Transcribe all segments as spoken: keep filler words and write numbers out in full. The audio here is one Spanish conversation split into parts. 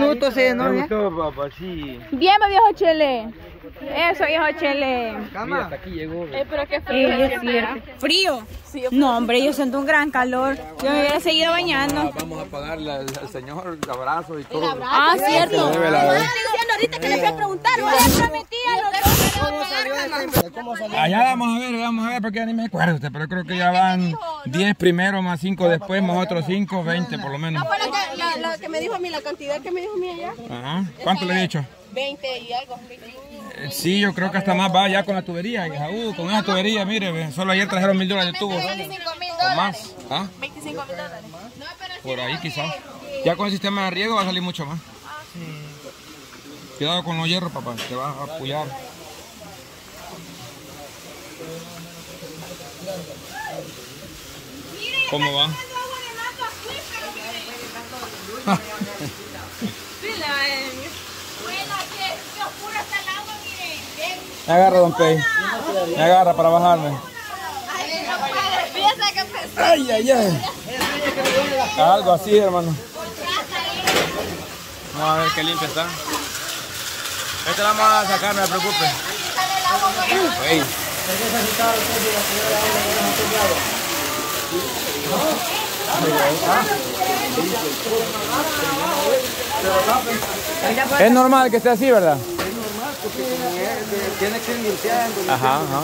Minutos, sí, ¿no? ¿Te gustó, papá? Sí. Bien, viejo Chele. Eso, viejo Chele. Mira, hasta aquí llegó. Eh, pero qué frío. Eh, es cierto. ¿Frío? Sí, no, hombre, yo siento un gran calor. Yo me hubiera seguido bañando. Ah, vamos a pagarle al, al señor el abrazo y todo. Abrazo, ah, cierto. No, debe la vez. Ahorita que le fui a preguntar, yo le prometí a los dos. Allá vamos a ver, vamos a ver, porque ya ni me acuerdo usted, pero creo que ya van diez primero, más cinco después, más otros cinco, veinte por lo menos. No fue lo que, la, lo que me dijo a mí, la cantidad que me dijo a mí allá. Ajá. ¿Cuánto le he dicho? veinte y algo. Eh, sí, yo creo que hasta más va ya con la tubería, hija. Uh, con esa tubería, mire, ve, solo ayer trajeron mil dólares de tubo. ¿O más? ¿Ah? veinticinco mil dólares. Por ahí quizás. Ya con el sistema de riego va a salir mucho más. Cuidado con los hierros, papá, te vas a apoyar. ¿Cómo va? Me agarra, don Pei. Me agarra para bajarme. Ay, ay, ay. Algo así, hermano. Vamos a ver qué limpia está. Esta la vamos a sacar, no se preocupe. Hey. Es normal que esté así, ¿verdad? Es normal porque como es, tiene que ir limpiando. Ajá, ajá.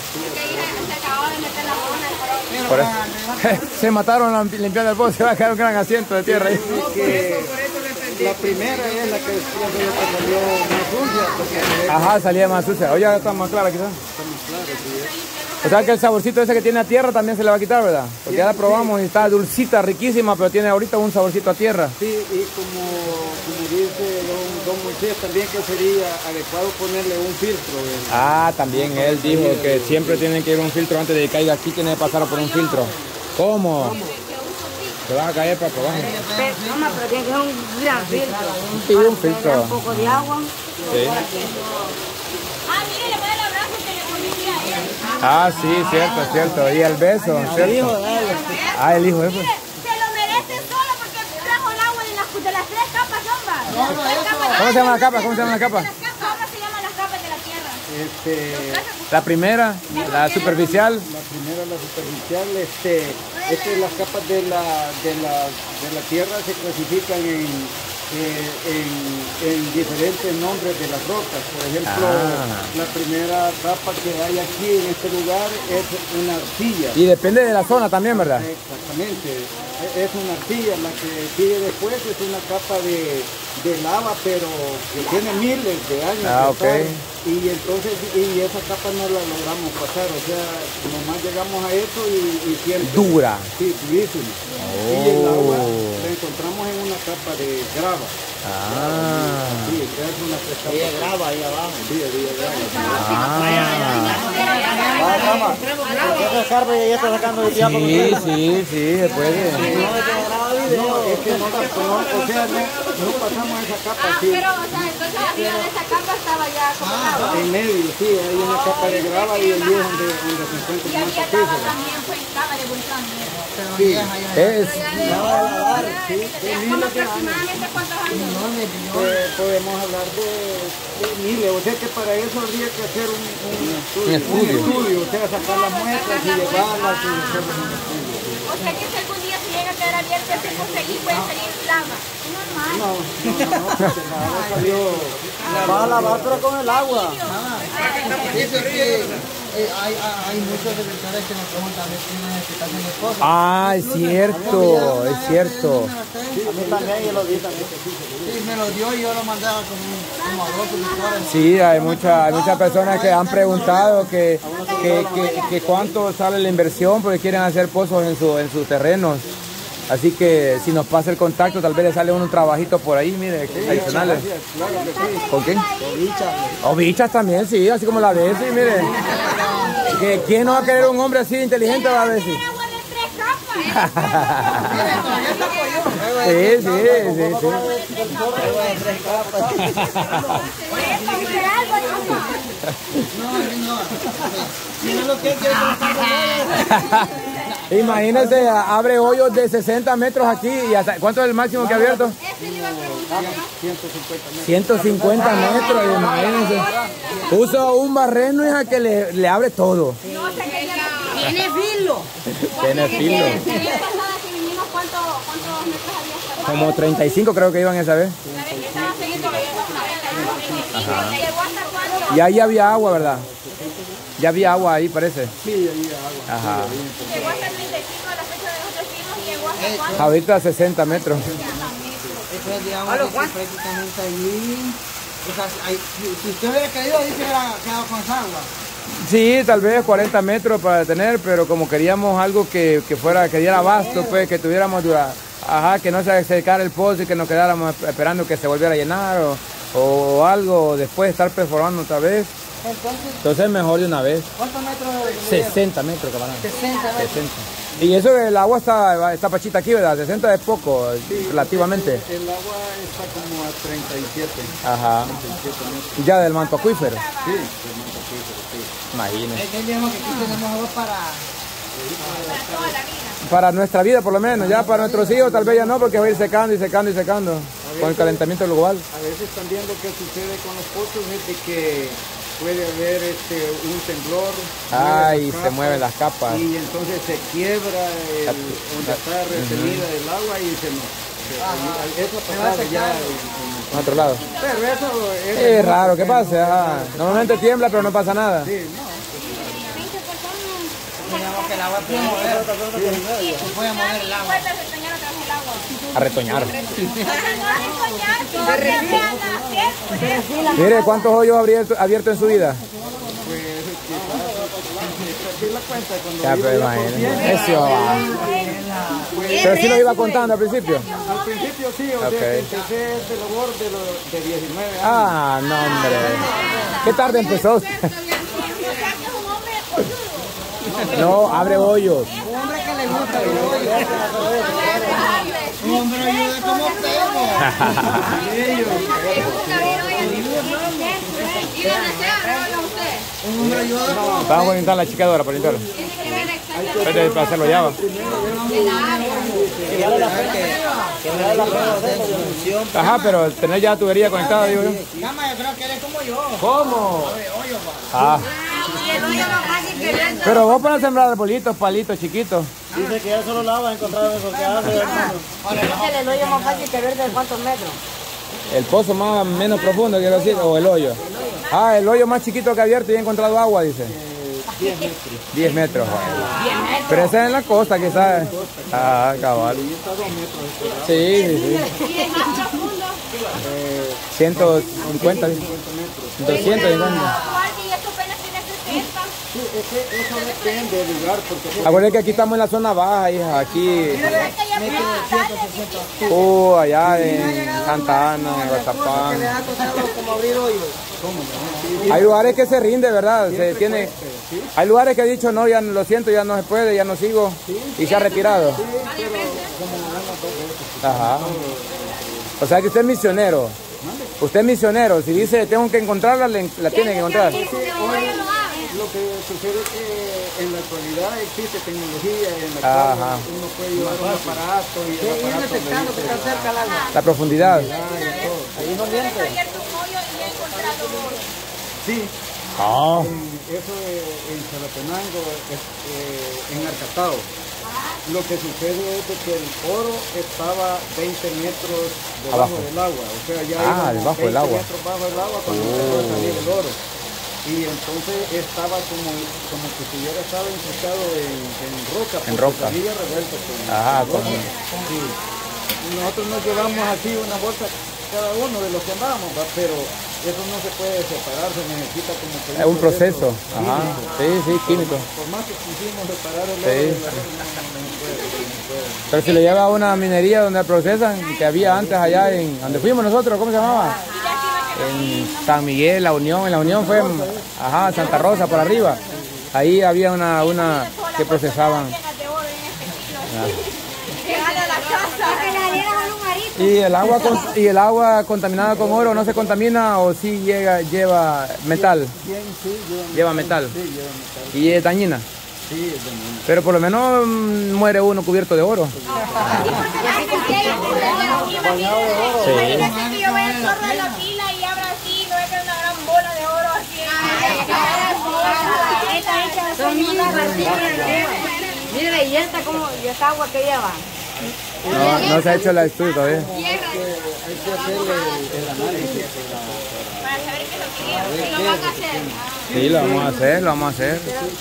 Por eso. Se mataron limpiando el pozo, se va a quedar un gran asiento de tierra ahí. La primera es la que salió más sucia. Ajá, salía más sucia. Hoy ya está más clara quizás. Está más clara, sí. O sea que el saborcito ese que tiene a tierra también se le va a quitar, ¿verdad? Porque ya la probamos y está dulcita, riquísima, pero tiene ahorita un saborcito a tierra. Sí, y como, como dice don, don Moisés, también que sería adecuado ponerle un filtro, ¿verdad? Ah, también él dijo que siempre tiene que ir un filtro antes de que caiga aquí, tiene que pasar por un filtro. ¿Cómo? Te vas a caer para probar. No, pero tiene que ser un gran filtro. Sí, un filtro. Un poco de agua. Sí. Ah, mire, le voy a dar el abrazo que le comí a él. Ah, sí, cierto, cierto. Y el beso, ¿cierto? Ah, el hijo de él. Se lo merece solo porque trajo el agua de las, de las tres capas, hombre. ¿Cómo se llama la capa? ¿Cómo se llama la capa? ¿Cómo se llaman las capas de la tierra? Este, la primera, la superficial. La primera, la superficial, este, este, las capas de la, de la, de la tierra se clasifican en, eh, en, en diferentes nombres de las rocas. Por ejemplo, ah. la primera capa que hay aquí en este lugar es una arcilla. Y depende de la zona también, ¿verdad? Exactamente. Es una arcilla. La que sigue después es una capa de, de lava, pero que tiene miles de años. Ah, ok. Y entonces, y esa capa no la logramos pasar, o sea, nomás llegamos a eso y, y siempre... Dura. Sí, durísima. Oh. Y el agua la encontramos en una capa de grava. Ah. Sí, es una capa. Y de grava ahí abajo. Sí, de grava. Ah. ¿Qué escarpa ya está sacando de tiempo? Sí, sí, sí, después de... No, es que no, no, o sea, no, no pasamos esa capa. Ah, sí. pero, o sea, entonces arriba de esa capa estaba ya como agua. En medio, sí, hay una capa de grava y allí es donde, donde se encuentra Y más aquí estaba tapiza. también, pues, estaba de volcán. Sí, es... sí, de ¿Cómo miles de años. aproximadamente cuántos años? Pues, podemos hablar de, de miles, o sea que para eso habría que hacer un, un, un estudio. un estudio, o sea, sacar las muestras y llevarlas y hacer un estudio. O sea que si algún día se llega a quedar abierto, ese conseguir puede salir lava. Normal. No, no, no, porque la agua salió... Va a lavar pero con el agua. Dice que eh, hay, hay muchos defensores que nos preguntan si tienen explicación de cosas. Ah, es cierto, es cierto. Sí, a mí también, yo lo vi también. Sí, me lo dio y yo lo mandé como, como a dos suscriptores. Sí, hay, mucha, hay muchas personas que han preguntado que, que, que, que cuánto sale la inversión porque quieren hacer pozos en, su, en sus terrenos. Así que si nos pasa el contacto, tal vez le sale un trabajito por ahí, mire, sí, adicionales. Claro que sí. ¿Con qué? O bichas. O bichas también, sí, así como la de ese, mire. Que, ¿quién no va a querer un hombre así inteligente a veces? Agua de tres capas. Sí, sí, sí, sí. Por eso, por algo, No, no. Si no lo que quiero. Imagínense, abre hoyos de sesenta metros aquí. Y hasta, ¿cuánto es el máximo que ha abierto? ciento cincuenta metros, imagínense. Puso un barreno, hija, que le, le abre todo. Tiene filo. Tiene filo. Como treinta y cinco creo que iban esa vez. Ajá. Y ahí había agua, ¿verdad? Ya había agua ahí, parece. Sí, ahí agua. Ajá. Llegó hasta treinta y cinco a la fecha de nosotros fuimos, llegó hasta cuánto. Ahorita sesenta metros. Eso es, digamos, que prácticamente allí. O sea, ahí, si, si usted hubiera querido, ahí se hubiera quedado con esa agua. Sí, tal vez cuarenta metros para detener, pero como queríamos algo que, que fuera, que diera abasto, pues, que tuviéramos dura, ajá, que no se secara el pozo y que nos quedáramos esperando que se volviera a llenar o, o algo, después estar perforando otra vez. Entonces, Entonces mejor de una vez. ¿cuántos metros? sesenta metros, camarada. sesenta metros. sesenta. Y eso el agua está, está pachita aquí, ¿verdad? sesenta es poco, Sí, relativamente. El, el agua está como a treinta y siete. Ajá. treinta y siete metros. Ya del manto acuífero. Sí, del manto acuífero, sí. Imagínense. Es que digamos que aquí tenemos agua para... Para nuestra vida, por lo menos. Ya para nuestros hijos tal vez ya no, porque va a ir secando y secando y secando con el calentamiento global. A veces también lo que sucede con los pozos es de que puede haber este, un temblor. Ay, mueve se mueven las capas. Y entonces se quiebra el, donde está retenida el agua y se nos... se- Eso ha pasado ya en, En otro lado. en- Pero eso es... Es raro que pase, ajá. Normalmente tiembla, pero no pasa nada. Sí, no. Digamos que el agua puede mover. Se puede mover el agua. A retoñar. Mire, Mire, ¿cuántos hoyos ha abierto, abierto en su vida? Pues aquí la cuenta cuando Ya, digo pero ya por imagínense. cien. Eso va. Pero sí lo iba contando al principio. Al principio sí, o Ok. sea que empecé este labor de, los de diecinueve años. Ah, no, hombre. ¿Qué tarde empezó? No, abre hoyos. Un hombre que le gusta el hoyo. Un hombre ayuda como pego. Un hombre ayuda como Vamos a poner la chicadora para limpiarlo. Espérate, para hacerlo ya va. Ajá, pero tener ya la tubería conectada, digo yo. Cama, yo creo que eres como yo. ¿Cómo? Ah. Pero vos para sembrar arbolitos, palitos chiquitos. Dice que ya solo la va a encontrar en que hace, hermano. El hoyo más fácil que ver de cuántos metros. El pozo más menos profundo, quiero decir, o el hoyo. Ah, el hoyo más chiquito que ha abierto y he encontrado agua, dice. diez metros. diez metros. Pero ese es en la costa, quizás. Ah, cabal. Sí, sí, sí. ciento cincuenta, doscientos cincuenta. Sí, es que eso depende del lugar porque Acuérdense que aquí estamos en la zona baja, hija. Aquí. Uh, allá en Santa Ana, en Guatapán. Le ha costado como abrir hoyos. Hay lugares que se rinde, ¿verdad? Se tiene, hay lugares que ha dicho, no, ya lo siento, ya no se puede, ya no sigo. Y se ha retirado. Ajá. O sea que usted es misionero. Usted es misionero. Si dice, tengo que encontrarla, le- la tiene que encontrar. lo que sucede es que en la actualidad existe tecnología en la cual Ajá. uno puede llevar un aparato y el aparato detectando que está cerca el agua. La profundidad. Ahí no miente. Sí, Ah. eso eh, en Chalatenango, es- eh, en Arcatao. Lo que sucede es de que el oro estaba veinte metros debajo Abajo. del agua. O sea, ya Ah, íbamos debajo del veinte agua. metros bajo el agua cuando empezó a salir el oro. Y entonces estaba como, como que si hubiera estado incrustado en, en roca. En porque roca. salía revuelto con Ajá, con como- roca. Sí. Y nosotros nos llevamos así una bolsa cada uno de los que andábamos, ¿va? Pero eso no se puede separar, se necesita como que Es un proceso. Ajá. Sí, sí, químico. Por más que quisimos separar el oro Sí. de la roca, no, no puede, no puede. Pero si lo lleva a una minería donde procesan, que había antes allá en donde fuimos nosotros, ¿cómo se llamaba? En San Miguel, La Unión, en La Unión fue, ajá, Santa Rosa por arriba. Ahí había una, una que procesaban. Y el agua con- y el agua contaminada con oro no se contamina o sí llega lleva metal, Bien, sí, lleva, lleva metal sí, lleva metal. y es dañina. Sí, es veneno. Pero por lo menos mm, muere uno cubierto de oro. Imagínate que yo vea el zorro de la pila y abra así, no es que una gran bola de oro así. Son mil partículas. Mira, y esta como, y esta agua que lleva. No, no se ha hecho el estudio todavía. Hay que hacerle el, el análisis. Para saber qué es lo que lleva. Lo van a hacer. Sí, lo vamos a hacer, lo vamos a hacer.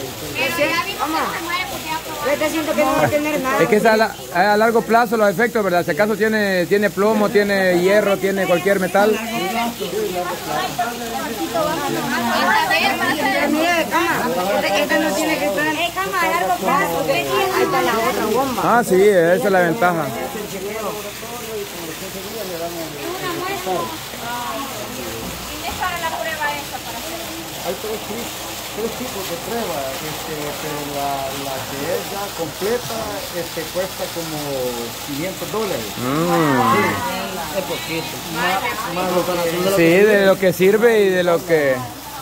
Yo te siento que no va a tener nada. Es que es a, la- a largo plazo los efectos, ¿verdad? Si acaso tiene, tiene plomo, tiene hierro, tiene cualquier metal. Mira, cama, esta no tiene que estar. Es cama a largo plazo. Ahí está la otra bomba. Ah, sí, esa es la ventaja. ¿Quién es para la prueba esa para hacer? Hay tres, tri- tres tipos de pruebas, este, pero la, la que es ya completa este, cuesta como quinientos dólares. Es poquito. Más, más lo están haciendo. Sí, de lo que sirve y de lo que...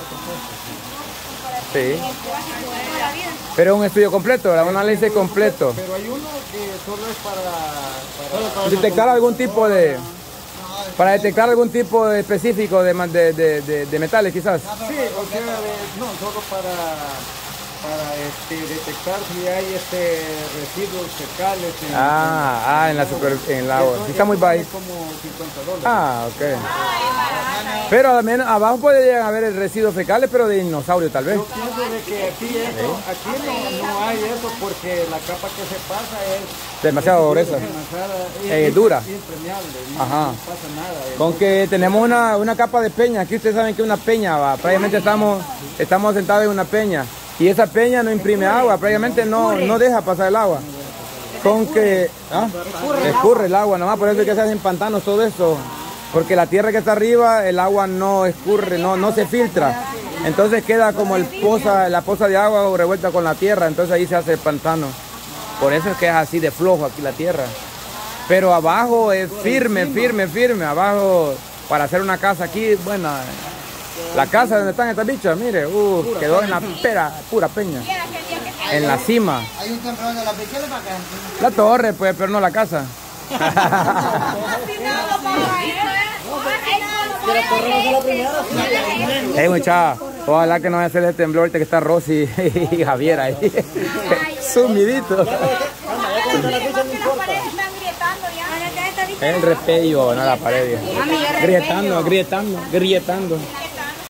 Sí. Pero un estudio completo, ¿verdad? Un análisis completo. Pero hay uno que solo es para, para Detectar algún tipo de... Para detectar algún tipo de específico de, ma- de, de, de, de metales, quizás. sí, o sea, de- no, solo para, para este, detectar si hay este, residuos fecales en, Ah, ah, en la super, en el agua. Eso- Sí, está muy eso bajo. vale como cincuenta dólares. Ah, ok. Pero al menos abajo puede llegar a haber residuos fecales, pero de dinosaurio tal vez. Yo pienso de que aquí, esto, aquí no, no hay eso porque la capa que se pasa es Demasiado gruesa. demasiada, Eh, es dura. impermeable, no, Ajá. no pasa nada. Con que tenemos una, una capa de peña. Aquí ustedes saben que una peña va. Prácticamente estamos, estamos sentados en una peña. Y esa peña no imprime agua. Prácticamente no, no deja pasar el agua. Con que... ¿ah? Escurre el agua nomás. Por eso es que se hacen pantanos todo eso. Porque la tierra que está arriba, el agua no escurre, no, no se filtra. Entonces queda como el poza, la poza de agua revuelta con la tierra. Entonces ahí se hace el pantano. Por eso es que es así de flojo aquí la tierra. Pero abajo es firme, firme, firme. Abajo, para hacer una casa aquí, bueno, la casa donde están estas bichas, mire, uh, quedó en la pera, pura peña. En la cima. Hay un temprano de la pequeña para acá. La torre, pues, pero no la casa. Hey, muchacha, ojalá que no vaya a hacer el temblor ahorita que está Rosy y Javier ahí. Sumidito. El repello, no la pared. Grietando, grietando, grietando.